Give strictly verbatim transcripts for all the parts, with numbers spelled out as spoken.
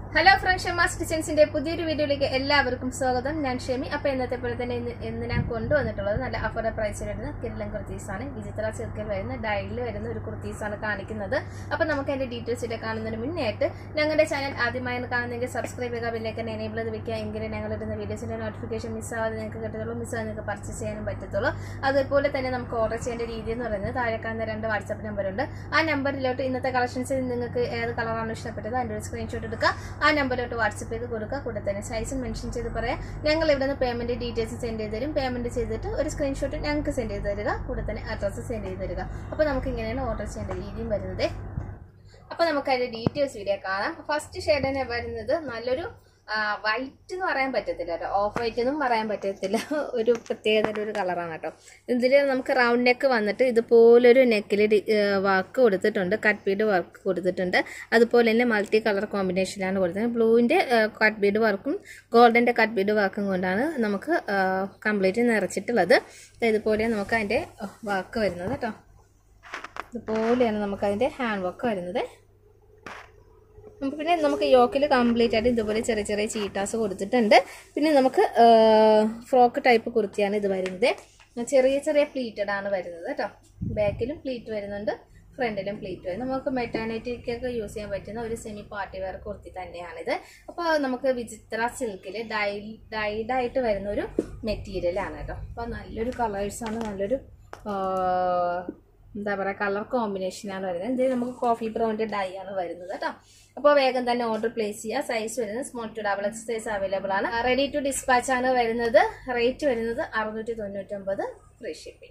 Hello friends, Shema's Kitchens in പുതിയൊരു വീഡിയോയിലേക്ക് എല്ലാവർക്കും സ്വാഗതം. ഞാൻ ഷെമി. അപ്പോൾ ഇന്നത്തെ പോലെ തന്നെ ഇന്ന് ഞാൻ കൊണ്ടുവന്നിട്ടുള്ളത് നല്ല അഫോർഡബിൾ പ്രൈസിൽ വരുന്ന കിരലൻ കുർത്തീസ് ആണ്. വിചിത്ര സിൽക്കിൽ വരുന്ന ഡൈയിൽ വരുന്ന ഒരു കുർത്തീസ് ആണ് കാണിക്കുന്നത്. അപ്പോൾ നമുക്ക് അതിന്റെ ഡീറ്റെയിൽസ് ഇട്ട് കാണുന്നതിന് മുന്നേ ആയിട്ട് ഞങ്ങളുടെ ചാനൽ ആദ്യമായി കാണുന്നെങ്കിൽ സബ്സ്ക്രൈബ് ചെയ്യുക, ബെല്ലൈക്കൺ എനേബിൾ ചെയ്ത് വെക്കുക. എങ്കിലും ഞങ്ങൾ ഇടുന്ന വീഡിയോസിന്റെ നോട്ടിഫിക്കേഷൻ മിസ്സാവാതെ നിങ്ങൾക്ക് കിട്ടത്തുള്ളൂ. മിസ്സാവാതെ നിങ്ങൾക്ക് പർച്ചേസ് ചെയ്യാനും പറ്റത്തുള്ളൂ. അതുപോലെ തന്നെ നമുക്ക് ഓർഡർ ചെയ്യേണ്ട രീതി എന്ന് പറയുന്നത് താഴെ കാണുന്ന രണ്ട് വാട്സാപ്പ് നമ്പർ ഉണ്ട്. ആ നമ്പറിലോട്ട് ഇന്നത്തെ കളക്ഷൻസിൽ നിങ്ങൾക്ക് ഏത് കളറാണ് ഇഷ്ടപ്പെട്ടത് അതിന്റെ ഒരു സ്ക്രീൻഷോട്ട് എടുക്കുക. ആ നമ്പറിലോട്ട് വാട്സപ്പ് ചെയ്ത് കൊടുക്കുക. കൂടെ തന്നെ സൈസും മെൻഷൻ ചെയ്ത് പറയാം. ഞങ്ങൾ ഇവിടെ നിന്ന് പേയ്മെന്റ് ഡീറ്റെയിൽസ് സെൻഡ് ചെയ്ത് തരും. പേയ്മെന്റ് ചെയ്തിട്ട് ഒരു സ്ക്രീൻഷോട്ട് ഞങ്ങൾക്ക് സെൻഡ് ചെയ്ത് തരിക. കൂടെ തന്നെ അഡ്രസ്സ് സെൻഡ് ചെയ്ത് തരിക. അപ്പോൾ നമുക്ക് ഇങ്ങനെയാണ് ഓർഡർ ചെയ്യേണ്ട രീതിയും വരുന്നത്. അപ്പോൾ നമുക്ക് അതിന്റെ ഡീറ്റെയിൽസ് വീഡിയോ കാണാം. ഫസ്റ്റ് ഷെയ്ഡ് തന്നെ വരുന്നത് നല്ലൊരു വൈറ്റ് എന്ന് പറയാൻ പറ്റത്തില്ല കേട്ടോ, ഓഫ് വൈറ്റ് എന്നും പറയാൻ പറ്റത്തില്ല, ഒരു പ്രത്യേകത ഒരു കളറാണ് കേട്ടോ. ഇതിൽ നമുക്ക് റൗണ്ട് നെക്ക് വന്നിട്ട് ഇതുപോലൊരു നെക്കിൽ വർക്ക് കൊടുത്തിട്ടുണ്ട്, കട്ട് ബീഡ് വർക്ക് കൊടുത്തിട്ടുണ്ട്. അതുപോലെ തന്നെ മൾട്ടി കളർ കോമ്പിനേഷനിലാണ് കൊടുത്തത്. ബ്ലൂവിൻ്റെ കട്ട് ബീഡ് വർക്കും ഗോൾഡൻ്റെ കട്ട് ബീഡ് വർക്കും കൊണ്ടാണ് നമുക്ക് കംപ്ലീറ്റ് നിറച്ചിട്ടുള്ളത്. ഇതുപോലെ നമുക്ക് അതിൻ്റെ വർക്ക് വരുന്നത് കേട്ടോ. ഇതുപോലെയാണ് നമുക്കതിൻ്റെ ഹാൻഡ് വർക്ക് വരുന്നത്. പിന്നെ നമുക്ക് യോക്കിൽ കംപ്ലീറ്റ് ആയിട്ട് ഇതുപോലെ ചെറിയ ചെറിയ ചീട്ടാസ് കൊടുത്തിട്ടുണ്ട്. പിന്നെ നമുക്ക് ഫ്രോക്ക് ടൈപ്പ് കുർത്തിയാണ് ഇത് വരുന്നത്. ചെറിയ ചെറിയ പ്ലീറ്റഡ് ആണ് വരുന്നത് കേട്ടോ. ബാക്കിലും പ്ലീറ്റ് വരുന്നുണ്ട്, ഫ്രണ്ടിലും പ്ലീറ്റ് വരും. നമുക്ക് മെറ്റേണിറ്റിക്കൊക്കെ യൂസ് ചെയ്യാൻ പറ്റുന്ന ഒരു സെമി പാർട്ടി വെയർ കുർത്തി തന്നെയാണിത്. അപ്പോൾ നമുക്ക് വിചിത്ര സിൽക്കിൽ ഡൈ ഡൈഡായിട്ട് വരുന്ന ഒരു മെറ്റീരിയലാണ് കേട്ടോ. അപ്പോൾ നല്ലൊരു കളേഴ്സാണ്, നല്ലൊരു എന്താ പറയുക കളർ കോമ്പിനേഷനാണ് വരുന്നത്. ഇത് നമുക്ക് കോഫി ബ്രൗണിൻ്റെ ഡൈ ആണ് വരുന്നത് കേട്ടോ. അപ്പോൾ വേഗം തന്നെ ഓർഡർ പ്ലേസ് ചെയ്യുക. സൈസ് വരുന്നത് small to double X size available ആണ്. റെഡി ടു ഡിസ്പാച്ച് ആണ് വരുന്നത്. റേറ്റ് വരുന്നത് അറുന്നൂറ്റി തൊണ്ണൂറ്റൊമ്പത്, ഫ്രീ ഷിപ്പിംഗ്.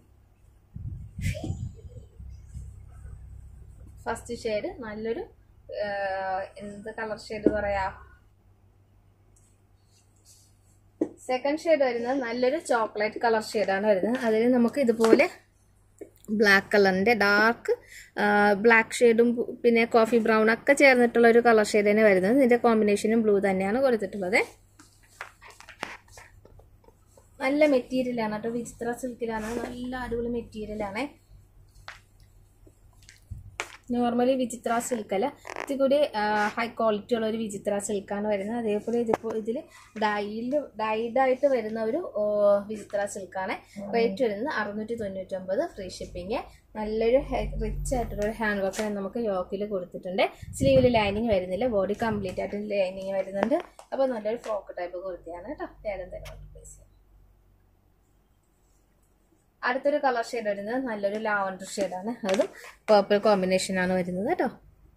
ഫസ്റ്റ് ഷെയ്ഡ് നല്ലൊരു എന്ത് കളർ ഷെയ്ഡ് പറയാ. സെക്കൻഡ് ഷെയ്ഡ് വരുന്നത് നല്ലൊരു ചോക്ലേറ്റ് കളർ ഷെയ്ഡാണ് വരുന്നത്. അതിൽ നമുക്ക് ഇതുപോലെ ബ്ലാക്ക് കളറിൻ്റെ ഡാർക്ക് ബ്ലാക്ക് ഷെയ്ഡും പിന്നെ കോഫി ബ്രൗൺ ഒക്കെ ചേർന്നിട്ടുള്ള ഒരു കളർ ഷെയ്ഡ് തന്നെ വരുന്നത്. ഇതിൻ്റെ കോമ്പിനേഷനും ബ്ലൂ തന്നെയാണ് കൊടുത്തിട്ടുള്ളത്. നല്ല മെറ്റീരിയലാണ് കേട്ടോ, വിചിത്ര സിൽക്കിലാണ്, നല്ല അടിപൊളി മെറ്റീരിയലാണ്. നോർമലി വിചിത്ര സിൽക്കല്ല, ഇത്തിരി കൂടി ഹൈ ക്വാളിറ്റി ഉള്ള ഒരു വിചിത്ര സിൽക്കാണ് വരുന്നത്. അതേപോലെ ഇതിപ്പോൾ ഇതിൽ ഡൈയിൽ ഡൈഡായിട്ട് വരുന്ന ഒരു വിചിത്ര സിൽക്കാണ്. റേറ്റ് വരുന്നത് അറുന്നൂറ്റി തൊണ്ണൂറ്റൊമ്പത്, ഫ്രീ ഷിപ്പിങ്. നല്ലൊരു റിച്ച് ആയിട്ടുള്ള ഒരു ഹാൻഡ് വർക്ക് നമുക്ക് യോക്കിൽ കൊടുത്തിട്ടുണ്ട്. സ്ലീവിൽ ലൈനിങ് വരുന്നില്ല, ബോഡി കംപ്ലീറ്റ് ആയിട്ട് ലൈനിങ് വരുന്നുണ്ട്. അപ്പോൾ നല്ലൊരു ഫ്രോക്ക് ടൈപ്പ് കുർത്തിയാണ് കേട്ടോ. വേഗം തരാം പ്ലേസ്. അടുത്തൊരു കളർ ഷെയ്ഡ് വരുന്നത് നല്ലൊരു ലാവൻഡർ ഷെയ്ഡാണ്, അതും പേർപ്പിൾ കോമ്പിനേഷനാണ് വരുന്നത് കേട്ടോ.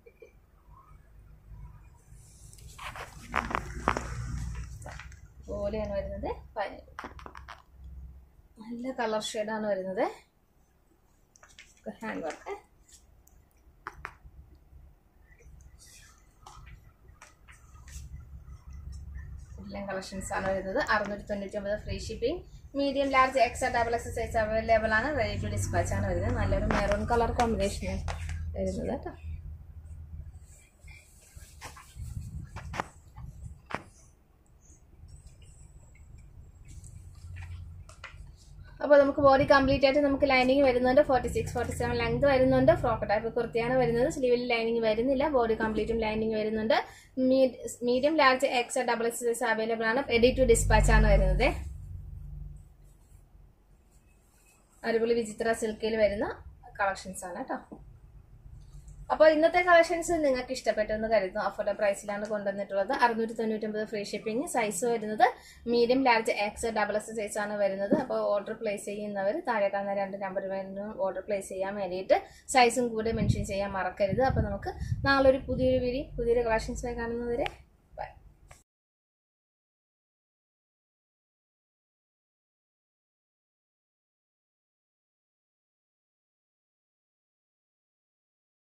പോലെയാണ് വരുന്നത്. നല്ല കളർ ഷെയ്ഡാണ് വരുന്നത്. ഹാൻഡ് വർക്ക് എല്ലാം കളക്ഷൻസ് ആണ് വരുന്നത്. അറുന്നൂറ്റി തൊണ്ണൂറ്റി ഒമ്പത്, free shipping. Medium large X double X size available ആണ്. റെഡി ടു ഡിസ്പാച്ച് ആണ് വരുന്നത്. നല്ലൊരു മെറൂൺ കളർ കോമ്പിനേഷൻ വരുന്നത് കേട്ടോ. അപ്പോൾ നമുക്ക് ബോഡി കംപ്ലീറ്റ് ആയിട്ട് നമുക്ക് ലൈനിങ് വരുന്നുണ്ട്. Forty six forty seven length വരുന്നുണ്ട്. ഫ്രോക്ക് ടൈപ്പ് കുർത്തിയാണ് വരുന്നത്. സ്ലീവിൽ ലൈനിങ് വരുന്നില്ല, ബോഡി കംപ്ലീറ്റും ലൈനിങ് വരുന്നുണ്ട്. Medium large X double X size available ആണ്. റെഡി ടു ഡിസ്പാച്ച് ആണ് വരുന്നത്. അടിപൊളി വിചിത്ര സിൽക്കിൽ വരുന്ന കളക്ഷൻസ് ആണ് കേട്ടോ. അപ്പോൾ ഇന്നത്തെ കളക്ഷൻസ് നിങ്ങൾക്ക് ഇഷ്ടപ്പെട്ടു എന്ന് കരുതുന്നു. അഫോർഡബിൾ പ്രൈസിലാണ് കൊണ്ടുവന്നിട്ടുള്ളത്. അറുന്നൂറ്റി തൊണ്ണൂറ്റൊമ്പത്, ഫ്രീ ഷിപ്പിംഗ്. സൈസ് വരുന്നത് medium large X double X size ആണ് വരുന്നത്. അപ്പോൾ ഓർഡർ പ്ലേസ് ചെയ്യുന്നവർ താഴെ കാണുന്ന രണ്ട് നമ്പർ വേണ്ടി ഓർഡർ പ്ലേസ് ചെയ്യാൻ വേണ്ടിയിട്ട് സൈസും കൂടെ മെൻഷൻ ചെയ്യാൻ മറക്കരുത്. അപ്പോൾ നമുക്ക് നാളെ ഒരു പുതിയൊരു വീഡിയോ പുതിയൊരു കളക്ഷൻസായി കാണുന്നവരെ